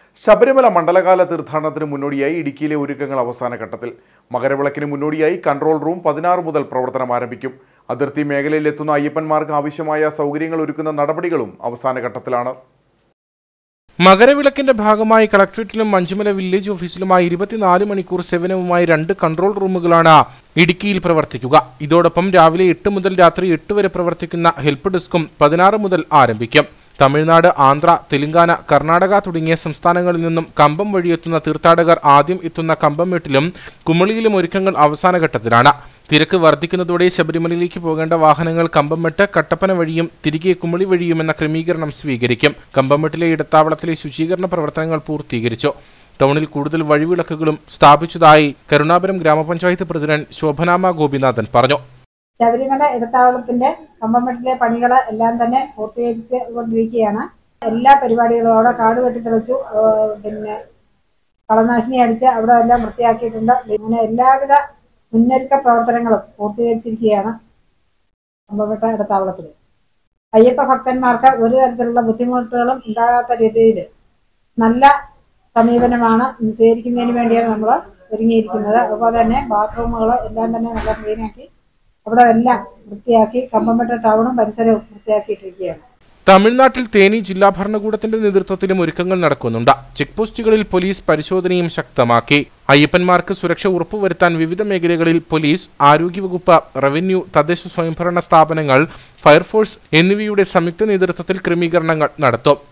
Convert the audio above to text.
ശബരിമല മണ്ഡലകാല തീർത്ഥാടനത്തിന് മുന്നോടിയായി ഇടുക്കിയിലെ ഒരുക്കങ്ങൾ അവസാന ഘട്ടത്തിൽ. മകരവിളക്കിന് മുന്നോടിയായി കൺട്രോൾ റൂം 16 മുതൽ പ്രവർത്തനം ആരംഭിക്കും. അതിർത്തി മേഖലയിലെത്തുന്ന അയ്യപ്പന്മാർക്ക് ആവശ്യമായ സൗകര്യങ്ങൾ ഒരുക്കുന്ന നടപടികളും അവസാന ഘട്ടത്തിലാണ്. മകരവിളക്കിന്റെ ഭാഗമായി കളക്ടറേറ്റിലും മഞ്ചുമല വില്ലേജ് ഓഫീസിലുമായി 24 മണിക്കൂർ സേവനവുമായി 2 കൺട്രോൾ റൂമുകളാണ് ഇടുക്കിയിൽ പ്രവർത്തിക്കുക. ഇതോടൊപ്പം രാവിലെ 8 മുതൽ രാത്രി 8 വരെ പ്രവർത്തിക്കുന്ന ഹെൽപ്പ് ഡെസ്കും 16 മുതൽ ആരംഭിക്കും. തമിഴ്നാട്, ആന്ധ്ര, തെലങ്കാന, കർണാടക തുടങ്ങിയ സംസ്ഥാനങ്ങളിൽ നിന്നും കമ്പം വഴിയെത്തുന്ന തീർത്ഥാടകർ ആദ്യം എത്തുന്ന കമ്പംമേട്ടിലും കുമളിയിലും ഒരുക്കങ്ങൾ അവസാന ഘട്ടത്തിലാണ്. തിരക്ക് വർദ്ധിക്കുന്നതോടെ ശബരിമലയിലേക്ക് പോകേണ്ട വാഹനങ്ങൾ കമ്പംമെട്ട്, കട്ടപ്പന വഴിയും തിരികെ കുമളി വഴിയുമെന്ന ക്രമീകരണം സ്വീകരിക്കും. കമ്പംമെട്ടിലെ ഇടത്താവളത്തിലെ ശുചീകരണ പ്രവർത്തനങ്ങൾ പൂർത്തീകരിച്ചു. ടൗണിൽ കൂടുതൽ വഴിവിളക്കുകളും സ്ഥാപിച്ചതായി കരുണാപുരം ഗ്രാമപഞ്ചായത്ത് പ്രസിഡന്റ് ശോഭനാമ ഗോപിനാഥൻ പറഞ്ഞു. ശബരിമല ഇടത്താവളത്തിന്റെ കമ്പംമെട്ടിലെ പണികൾ എല്ലാം തന്നെ പൂർത്തീകരിച്ച് കൊണ്ടിരിക്കുകയാണ്. എല്ലാ പരിപാടികളും അവിടെ കാട് വെട്ടിത്തെളിച്ചു, കളനാശിനി അടിച്ച് അവിടെ എല്ലാം വൃത്തിയാക്കിയിട്ടുണ്ട്. ഇങ്ങനെ എല്ലാവിധ മുന്നൊരുക്ക പ്രവർത്തനങ്ങളും പൂർത്തീകരിച്ചിരിക്കുകയാണ്. കമ്പംമെട്ട ഇടത്താവളത്തിൽ അയ്യപ്പ ഭക്തന്മാർക്ക് ഒരു തരത്തിലുള്ള ബുദ്ധിമുട്ടുകളും ഉണ്ടാകാത്ത രീതിയിൽ നല്ല സമീപനമാണ് സ്വീകരിക്കുന്നതിന് വേണ്ടിയാണ് നമ്മൾ ഒരുങ്ങിയിരിക്കുന്നത്. അതുപോലെ തന്നെ ബാത്റൂമുകൾ എല്ലാം തന്നെ നല്ല ക്ലീനാക്കി അവിടെ എല്ലാം വൃത്തിയാക്കി കമ്പംമെട്ട ടൗണും പരിസരവും വൃത്തിയാക്കിയിട്ടിരിക്കുകയാണ്. തമിഴ്നാട്ടിൽ തേനി ജില്ലാ ഭരണകൂടത്തിന്റെ നേതൃത്വത്തിലും ഒരുക്കങ്ങൾ നടക്കുന്നുണ്ട്. ചെക്ക് പോസ്റ്റുകളിൽ പോലീസ് പരിശോധനയും ശക്തമാക്കി. അയ്യപ്പന്മാർക്ക് സുരക്ഷ ഉറപ്പുവരുത്താൻ വിവിധ മേഖലകളിൽ പോലീസ്, ആരോഗ്യവകുപ്പ്, റവന്യൂ, തദ്ദേശ സ്വയംഭരണ സ്ഥാപനങ്ങൾ, ഫയർഫോഴ്സ് എന്നിവയുടെ സംയുക്ത നേതൃത്വത്തിൽ ക്രമീകരണങ്ങൾ നടത്തും.